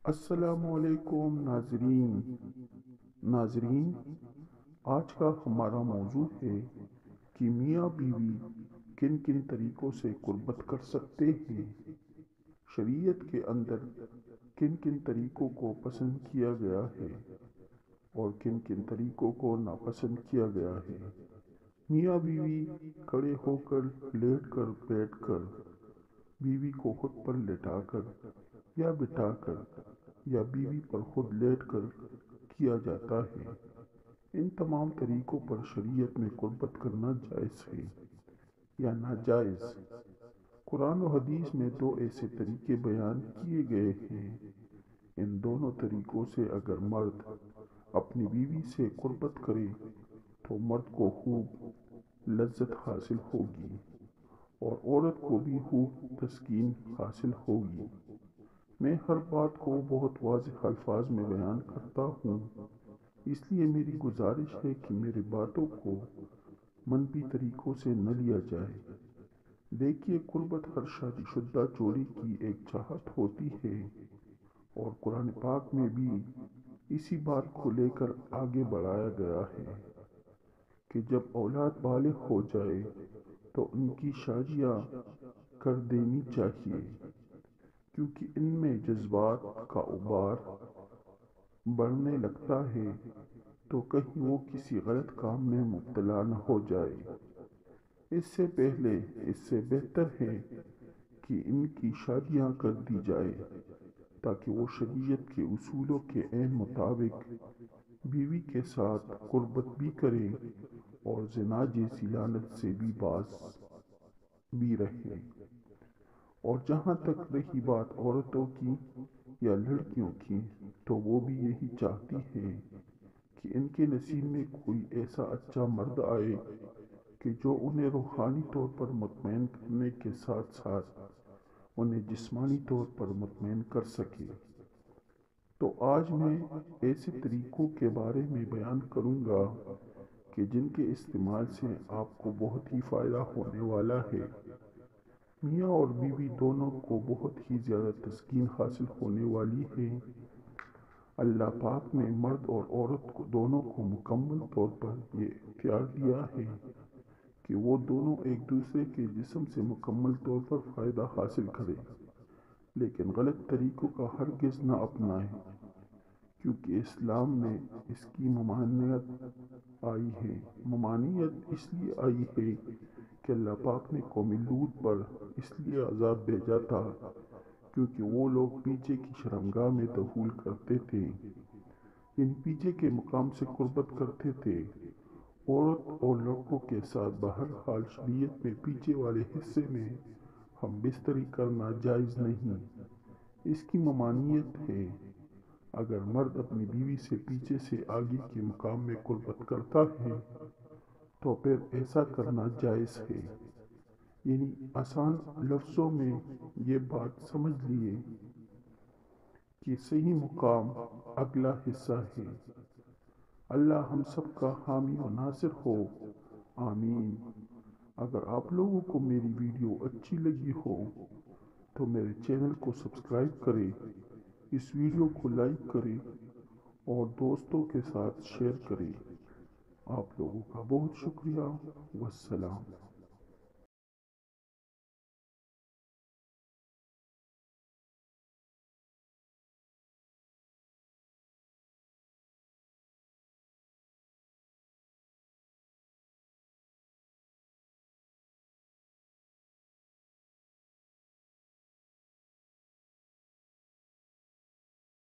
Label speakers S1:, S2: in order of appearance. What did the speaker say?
S1: السلام علیکم ناظرین، آج کا ہمارا موضوع ہے کہ میاں بیوی کن کن طریقوں سے قربت کر سکتے ہیں۔ شریعت کے اندر کن کن طریقوں کو پسند کیا گیا ہے اور کن کن طریقوں کو ناپسند کیا گیا ہے۔ میاں بیوی کھڑے ہو کر، لیٹ کر، بیٹھ کر، بیوی کو خود پر لٹا کر یا بٹھا کر یا بیوی پر خود لیٹ کر کیا جاتا ہے۔ ان تمام طریقوں پر شریعت میں قربت کرنا جائز ہے یا ناجائز؟ قرآن و حدیث میں دو ایسے طریقے بیان کیے گئے ہیں۔ ان دونوں طریقوں سے اگر مرد اپنی بیوی سے قربت کرے تو مرد کو خوب لذت حاصل ہوگی اور عورت کو بھی خوب تسکین حاصل ہوگی۔ میں ہر بات کو بہت واضح الفاظ میں بیان کرتا ہوں، اس لیے میری گزارش ہے کہ میری باتوں کو منفی طریقوں سے نہ لیا جائے۔ دیکھیے، قربت ہر شادی شدہ جوڑی کی ایک چاہت ہوتی ہے اور قرآن پاک میں بھی اسی بات کو لے کر آگے بڑھایا گیا ہے کہ جب اولاد بالغ ہو جائے تو ان کی شادیاں کر دینی چاہیے، کیونکہ ان میں جذبات کا ابھار بڑھنے لگتا ہے تو کہیں وہ کسی غلط کام میں مبتلا نہ ہو جائے۔ اس سے بہتر ہے کہ ان کی شادیاں کر دی جائے تاکہ وہ شریعت کے اصولوں کے عین مطابق بیوی کے ساتھ قربت بھی کرے اور زنا جیسی لعنت سے بھی باز بھی رہے۔ اور جہاں تک رہی بات عورتوں کی یا لڑکیوں کی، تو وہ بھی یہی چاہتی ہیں کہ ان کے نصیب میں کوئی ایسا اچھا مرد آئے کہ جو انہیں روحانی طور پر مطمئن کرنے کے ساتھ ساتھ انہیں جسمانی طور پر مطمئن کر سکے۔ تو آج میں ایسے طریقوں کے بارے میں بیان کروں گا کہ جن کے استعمال سے آپ کو بہت ہی فائدہ ہونے والا ہے۔ میاں اور بیوی دونوں کو بہت ہی زیادہ تسکین حاصل ہونے والی ہے۔ اللہ پاک نے مرد اور عورت دونوں کو مکمل طور پر یہ اختیار دیا ہے کہ وہ دونوں ایک دوسرے کے جسم سے مکمل طور پر فائدہ حاصل کریں، لیکن غلط طریقوں کا ہرگز نہ اپنائیں، کیونکہ اسلام میں اس کی ممانعت آئی ہے۔ ممانعت اس لیے آئی ہے کہ اللہ پاک نے قوم لوط پر اس لیے عذاب بھیجا تھا کیونکہ وہ لوگ پیچھے کی شرمگاہ میں دخول کرتے تھے، یعنی پیچھے کے مقام سے قربت کرتے تھے۔ عورت اور لڑکوں کے ساتھ بہرحال شریعت میں پیچھے والے حصے میں ہم بستری کرنا جائز نہیں۔ اس کی ممانعت ہے۔ اگر مرد اپنی بیوی سے پیچھے سے آگے کے مقام میں قربت کرتا ہے تو پھر ایسا کرنا جائز ہے۔ یعنی آسان لفظوں میں یہ بات سمجھ لیے کہ صحیح مقام اگلا حصہ ہے۔ اللہ ہم سب کا حامی و ناصر ہو، آمین۔ اگر آپ لوگوں کو میری ویڈیو اچھی لگی ہو تو میرے چینل کو سبسکرائب کریں، اس ویڈیو کو لائک کریں اور دوستوں کے ساتھ شیئر کریں۔ آپ لوگوں کا بہت شکریہ۔ والسلام۔